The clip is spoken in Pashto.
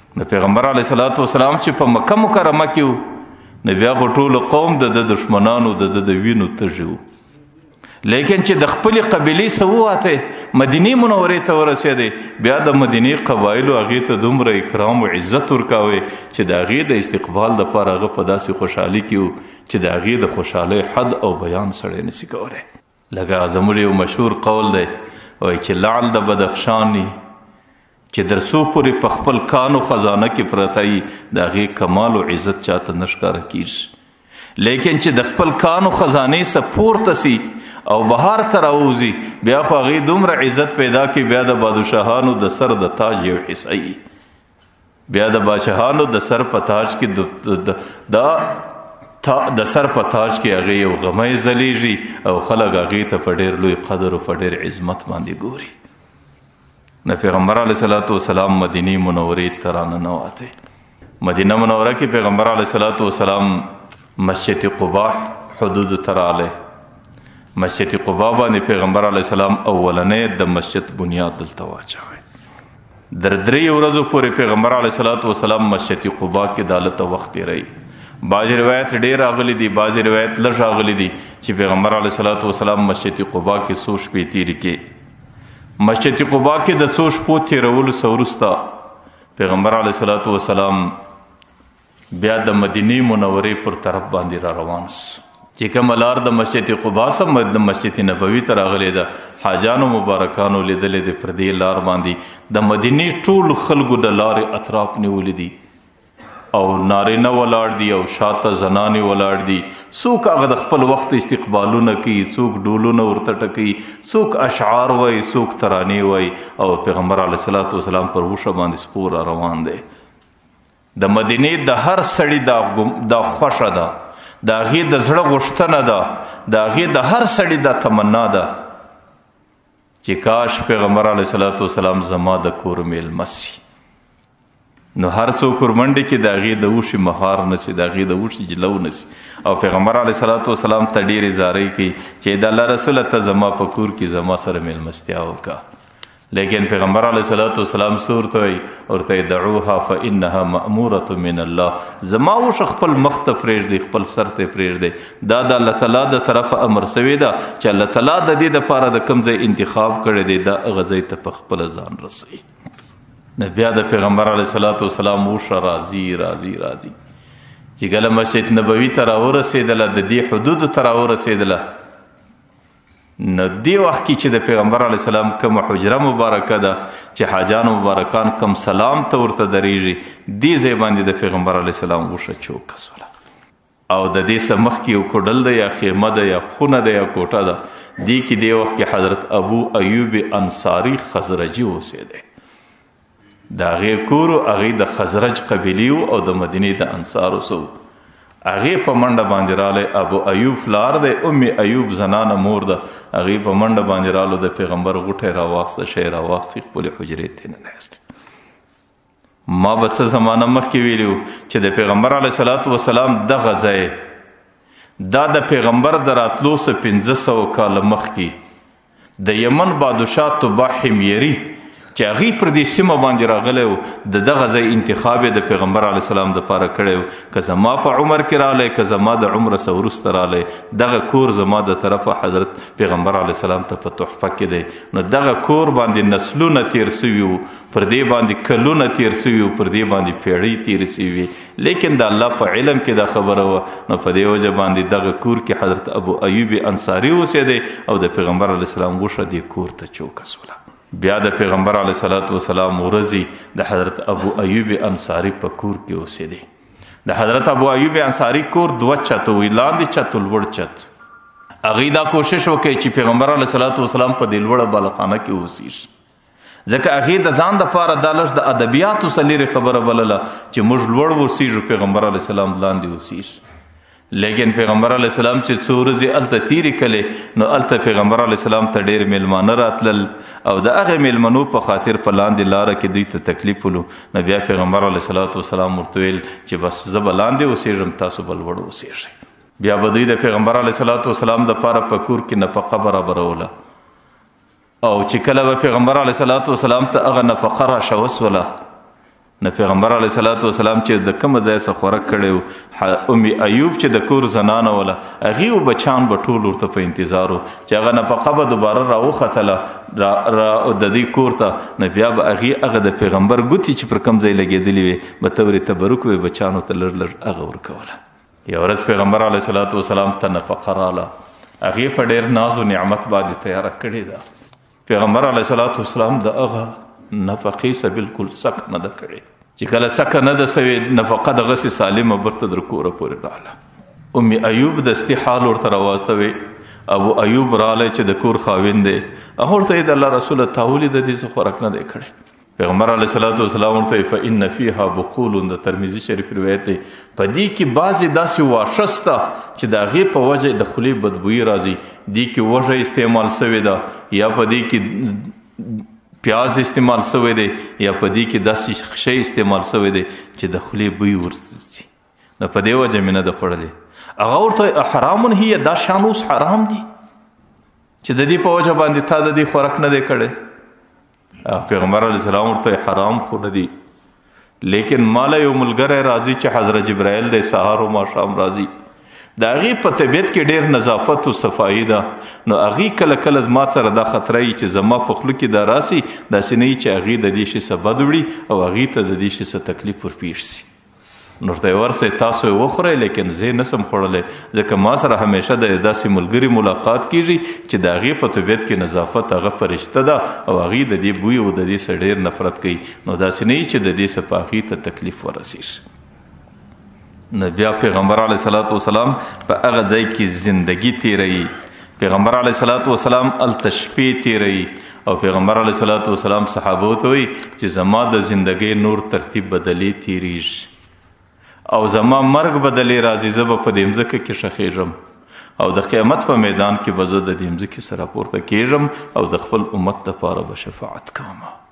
د پیغمبر علیه الصلاة والسلام چې په مکه مکرمه کې و نو بیا خو ټول قوم د دشمنانو د وینو تږي وو، لیکن چې د خپلې قبیلې څه وواته مدینې منورې ته ورسېدی، بیا د مدینې قبایلو هغې ته دومره اکرام و عزت ورکاوی چې د هغې د استقبال دپاره هغه په داسې خوشحالي کې و چې د هغې د خوشحالۍ حد او بیان سړی نشي کولی. لکه زموږ یو مشهور قول دی، وایي چې لعل د بدخشان چې در څو پورې په خپل کانو خزانه کې پرته وي د هغې کمال و عزت چاته نه ښکاره کېږي، لیکن چې د خپل کانو خزانې څه پورته سي او بهر ته راوځي بیا خو هغې دومره عزت پیدا کړي، بیا د بادشاهانو د سر د تاج یو حصه وي، بیا د بادشاهانو د سر په تاج کې د سر په تاج کې هغې یو غمی ځلیږي او خلک هغې ته په ډېر لوی قدر او په ډېر عظمت باندې ګوري. د پیغمبر علیه الصلاة والسلام مدینې منورې ته راننوتی. مدینه منوره کې پیغمبر علیه الصلاة والسلام مسجد قبا حدود ته راغلی. مسجد قبا باندې پیغمبر علیه السلام اولنی د مسجد بنیاد دلته واچوی. در 3 ورځو پورې پیغمبر علیه الصلاة والسلام مسجد قبا کې د هلته وخت تېروي. بعضې روایت ډېر راغلی دي، بعضې روایت لږ راغلی دي چې پیغمبر علیه الصلاة والسلام مسجد قبا کې څو شپې تېرې کړي. مسجد قبا کې د څو شپو تېرولو څه وروسته پیغمبر علیه الصلاة والسلام بیا د مدینې منورې پر طرف باندې را روان سو. چې کومه لار د مسجد قبا څخه د مسجد نبوي ته راغلې ده، حاجانو مبارکانو لیدلې ده پر دې لار باندې د مدینې ټول خلکو د لارې اطراف نیولې دي او نارینه ولاړ دي او شاته زنانې ولاړ دي. څوک هغه د خپل وخت استقبالونه کوي، څوک ډولونه ورته ټکوي، څوک اشعار وایي، څوک ترانې وایي او پیغمبر علیه الصلاة والسلام پر وشه باندې سپور را روان دی. د مدینې د هر سړي دا خوښه ده، د هغې د زړه غوښتنه ده، د هغې د هر سړي دا تمنا ده چې کاش پیغمبر علیه الصلاة والسلام زما د کور میلمه سي. نو هر څوک ورمنډې کې د هغې د اوښې مهار نه سي، د هغې د اوښې جلو نه سي او پیغمبر علیه الصلاة والسلام ته ډېرې زارۍ کوي چې د الله رسوله ته زما په کور کې زما سره میلمستیا وکړه. لیکن پیغمبر علیه الصلاة والسلام څه ورته وایي؟ ورته یې دعوها فانها مأمورة من الله، زما اوښه خپل مخ ته پرېږدئ، خپل سر ته پرېږدئ، دا د الله تعالی د طرفه امر سوی ده چې الله تعالی د دې دپاره د کوم ځای انتخاب کړی دی دا هغه ځای ته په خپله ځان رسوي. نو بیا د پیغمبر علیه الصلاة والسلام اوښه راځي چې کله مسجد نبوي ته راورسېدله، د دې حدودو ته راورسېدله، نو دې وخت کې چې د پیغمبر علیه السلام کومه حجره مبارکه ده چې حاجانو مبارکان کوم سلام ته ورته درېږي، دې ځای باندې د پیغمبر علیه السلام اوښه چوکه سوله او د دې څه مخکې یو کوډل ده یا خیمه ده یا خونه ده یا کوټه ده، دې کې دې وخت کې حضرت ابو ایوب انصاري خزرجي اوسېدی. د هغې کور هغې د خزرج قبیلې او د مدینې د انصارو سو. هغې په منډه باندې رالی، ابو ایوب پلار دی، ام ایوب زنانه مور ده، هغې په منډه باندې رالو، د پیغمبر غوټی راواخسته، شی راواخستې، خپلې حجرې ته ننوستې. ما به څه زمانه مخکې ویلي چې د پیغمبر علیه الصلاة والسلام دغه ځای دا د پیغمبر د راتلو څه 1500 کاله مخکې د یمن بادشاه طباع حمیري چې هغې پر دې سیمه باندې راغلی و، د دغه ځای انتخاب یې د پیغمبر علیه السلام دپاره کړی و. که زما په عمر کې رالی، که زما د عمره څه وروسته رالی، دغه کور زما د طرفه حضرت پیغمبر علیه السلام ته په تحفه کې دی. نو دغه کور باندې نسلونه تیر سوي وو، پر دې باندې کلونه تیر سوي وو، پر دې باندې پیړۍ تیرې سوي وي، لیکن د الله په علم کې دا خبره وه. نو په دې وجه باندې دغه کور کې حضرت ابو ایوب انصاري اوسېدی او د پیغمبر علیه السلام اوښه دې کور ته چوکه سوله. بیا د پیغمبر علیه الصلاة والسلام ورځې د حضرت ابو ایوب انصاري په کور کې اوسېدی. د حضرت ابو ایوب انصاري کور 2 چته وي، لاندې چت او لوړ چت. هغې دا کوشش وکړي چې پیغمبر علیه الصلاة والسلام په دې لوړه بالخانه کې اوسېږي، ځکه هغې د ځان دپاره دا لږ د ادبیاتو څه لرې خبره بلله چې موږ لوړ اوسېږو، پیغمبر علیه السلام لاندې اوسېږي. لیکن پیغمبر علیه السلام چې څو ورځې هلته تېرې کړې، نو هلته پیغمبر علیه السلام ته ډېر میلمانه راتلل او د هغې میلمنو په خاطر په لاندې لاره کې دوی ته تکلیف ولو. نو بیا پیغمبر علیه الصلاة والسلام ورته ویل چې بس زه به لاندې اوسېږم، تاسو به لوړ اوسېږئ. بیا به دوی د پیغمبر علیه الصلاة والسلام دپاره په کور کې نفقه برابروله او چې کله به پیغمبر علیه الصلاة والسلام ته هغه نفقه راشوسوله نه پیغمبر علیه صلوات وسلام چې د کوم ځای څخه خوراک کړی ام ایوب چې د کور زنانه وله هغې و بچان به ټول ورته په انتظار چې هغه نفقه به دوباره راوختله د دې کور ته نه بیا به هغه د پیغمبر ګوتې چې پر کوم ځای لګېدلې وې به تورې تبرک وې بچانو ته لږ لږ هغه ورکوله. یوه ورځ پیغمبر علیه صلوات وسلام ته نفقه راله، هغې په ډېر ناز و نعمت باندې تیاره کړې ده. پیغمبر علیه صلوات وسلام د هغه نفقې سه بالکل سک نه ده کړې چې کله سکه نه ده سوې نفقه دغسې سالمه برته در کوره پورې راغله. ام ایوب دستي حال ورته راواستوي. ابو ایوب رالی چې د کور خاوند دی، هغه ورته د الله رسوله تا ولې د دې څه خوراک نه دی کړی؟ پیغمبر علیه صلوات وسلام ورته فإن فیها بقول، د ترمذي شریف روایت دی، په دې کې بعضې داسې واښه شته چې د هغې په وجه د خولې بدبویي راځي، دې کې وږه استعمال سوې ده یا په دې کې پیاز استعمال سوی دی یا په دې کې داسې شی استعمال سوی دی چې د خولې بوی ورځي، نو په دې وجه مې نه ده خوړلې. هغه ورته حرام هي، دا شان اوس حرام دي چې د دې په وجه باندې تا د دې خوراک نه دی کړی؟ پیغمبر علیه السلام ورته حرام خو نه دي، لیکن ماله یو ملګری راځي چې حضرت جبرائیل دی، سهار و ماښام راځي، د هغې په طبیعت کې ډېر نظافت او صفایي ده، نو هغې کله کله زما سره دا خطره وي چې زما په خوله کې دا راسي، داسې نه وي چې هغې د دې شي څه بد وړي او هغې ته د دې شي څه تکلیف ورپېښ سي. نو ورته یې ورسئ تاسو یې وخورئ، لیکن زه یې نسم خوړلی ځکه ما سره همیشه د داسې ملګري ملاقات کېږي چې د هغې په طبیعت کې نظافت هغه فرشته ده او هغې د دې بوی او د دې څه ډېر نفرت کوي، نو داسې نه وي چې د دې څه په هغې ته تکلیف ورسېږي. نو بیا پیغمبر علیه صلوات وسلام په هغه ځای کې زندگی تیروي. پیغمبر علیه صلوات وسلام هلته شپې تیروي او پیغمبر علیه صلوات وسلام صحابو ته وایي چې زما د زندګۍ نور ترتیب بدلې تیریږي او زما مرګ بدلې راځي، زه به په دې مځکه کې ښخېږم او د قیامت په میدان کې به زه د دې مځکې سره پورته کېږم او د خپل امت دپاره به شفاعت کوم.